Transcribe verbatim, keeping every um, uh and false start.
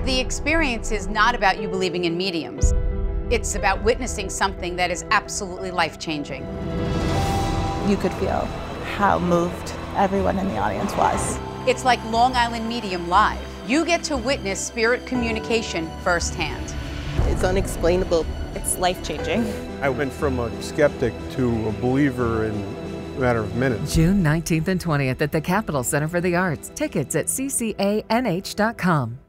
The experience is not about you believing in mediums. It's about witnessing something that is absolutely life-changing. You could feel how moved everyone in the audience was. It's like Long Island Medium Live. You get to witness spirit communication firsthand. It's unexplainable. It's life-changing. I went from a skeptic to a believer in a matter of minutes. June nineteenth and twentieth at the Capitol Center for the Arts. Tickets at c c a n h dot com.